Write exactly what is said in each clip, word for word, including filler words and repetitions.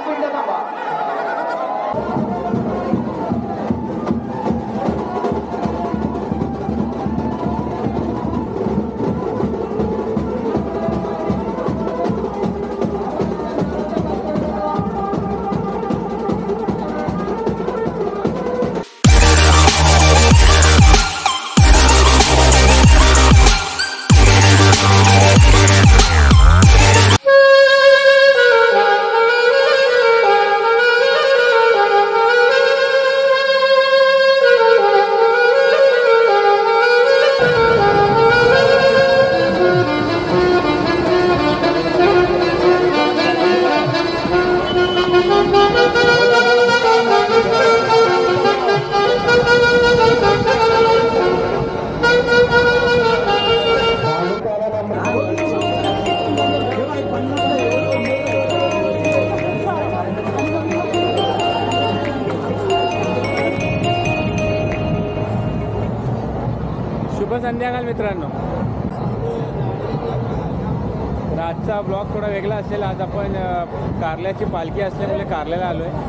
मिनिटं थांबा. शुभ संध्याकाळ मित्रांनो. तर आजचा ब्लॉग थोडा वेगळा असेल. आज आपण कारल्याची पालखी असल्यामुळे कारल्याला आलो आहे.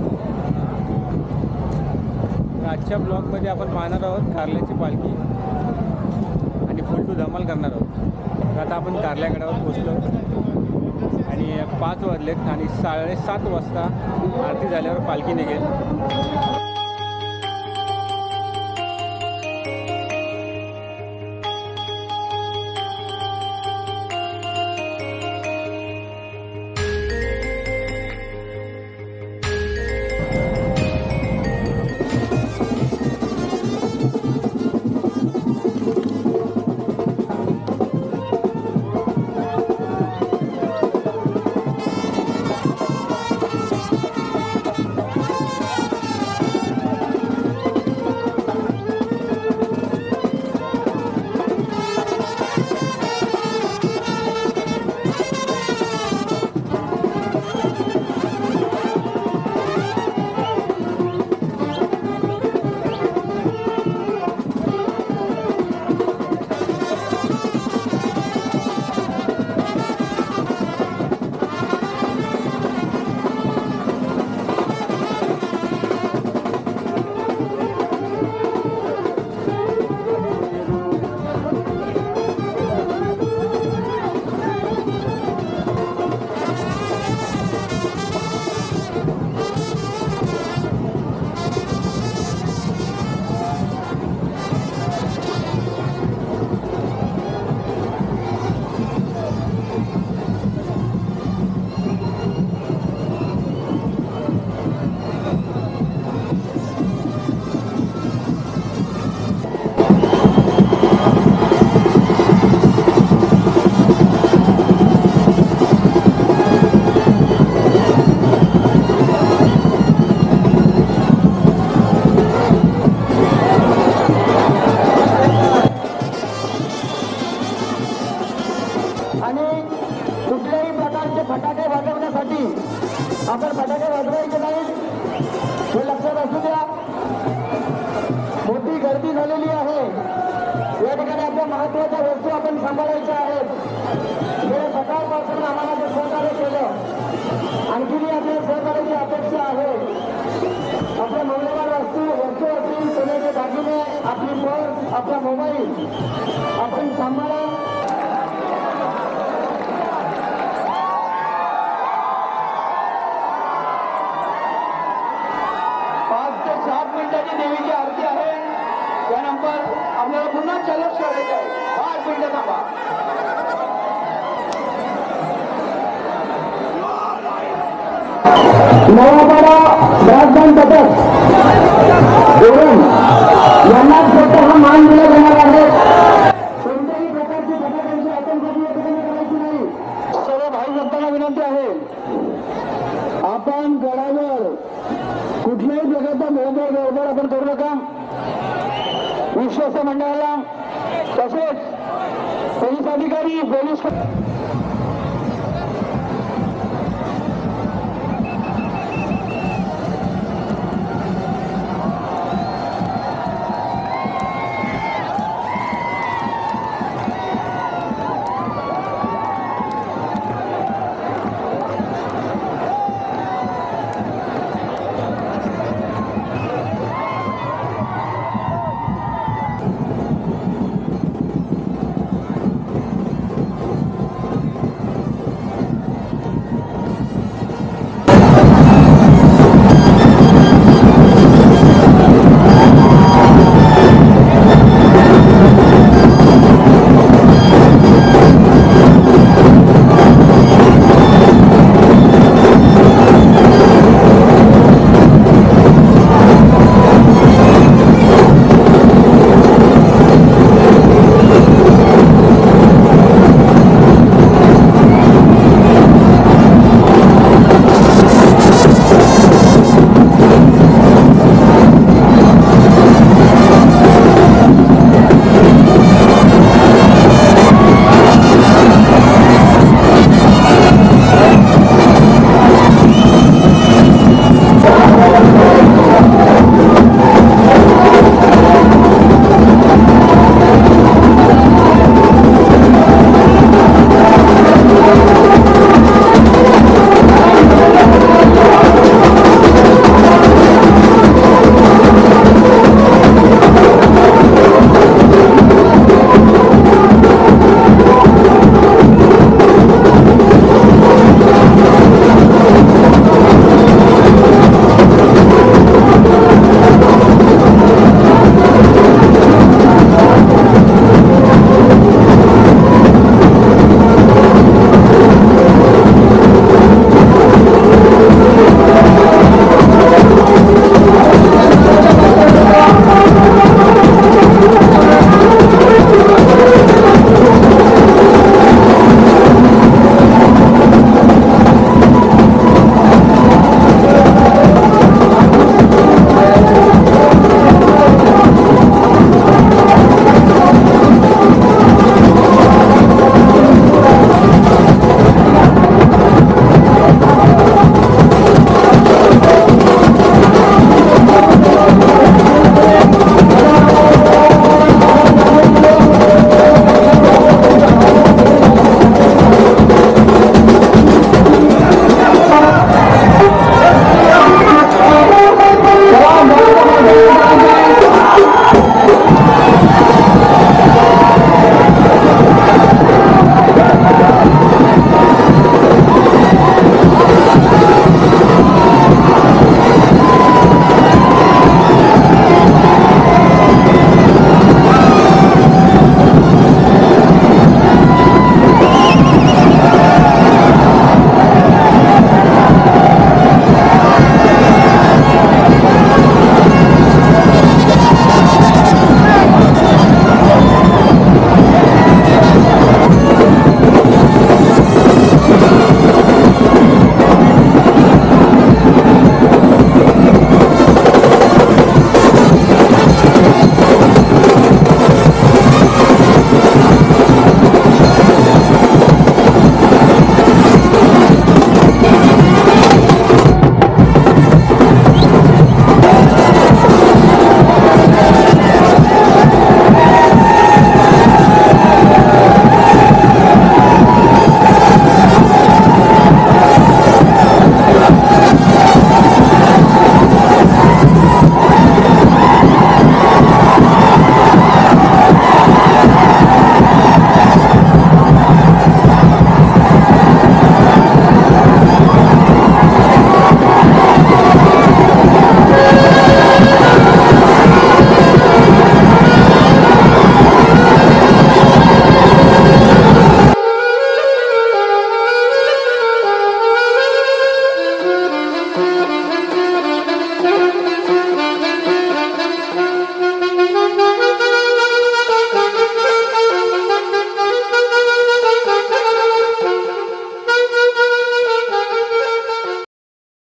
आजच्या ब्लॉगमध्ये आपण पाहणार आहोत कारल्याची पालखी आणि फुल टू धमाल करणार आहोत. तर आता आपण कारल्यागडावर पोचलो आणि पाच वाजलेत आणि साडेसात वाजता आरती झाल्यावर पालखी निघेल. फटाके वाजवण्यासाठी आपण फटाके वाजवायचे नाही हे लक्षात असू द्या. मोठी गर्दी झालेली आहे. या ठिकाणी आपल्या महत्वाच्या वस्तू आपण सांभाळायच्या आहेत. हे सकाळपासून आम्हाला जे सहकार्य केलं आणखीही आपल्या सहकार्याची अपेक्षा आहे. आपल्या मौल्यवान वस्तू वस्तू असतील सोन्याचे दागिने आपली पर्स आपला मोबाईल आपण सांभाळा. देवीची आरती आहे. त्यानंतर आपल्याला पुन्हा चलत करायचं आहे. पाच मिनिटं थांबा. नवापाडा राजधान पथक धोरण यांना स्वतः मान दिला जाणार आहे. कोणत्याही प्रकारची फटाक्यांची आतंकवादी करायची नाही. सर्व भाई भक्तांना विनंती आहे आपण गडावर कुठल्याही प्रकारचा मोबाईल व्यवहार आपण करू नका. विश्वस्त मंडळाला तसेच पोलीस अधिकारी पोलीस